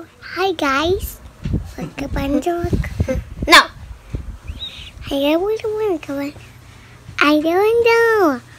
Hi guys. Look. No. I don't want to go. I don't know.